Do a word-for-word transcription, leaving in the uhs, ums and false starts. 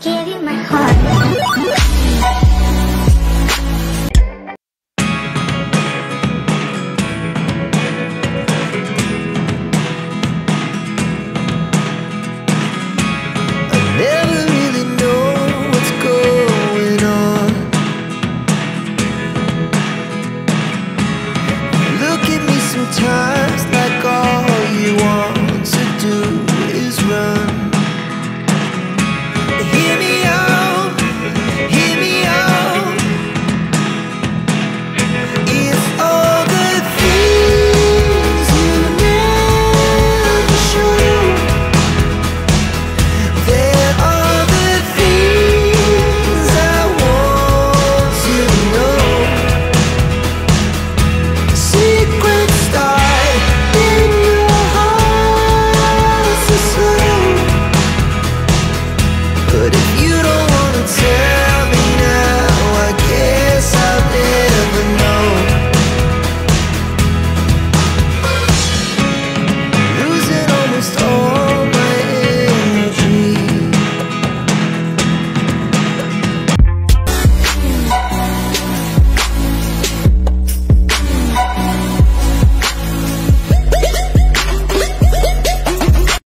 give you my heart. Sometimes like all you want to do is run. Hear me out, hear me out. If all the things you never show, there are the things I want to know. Secrets but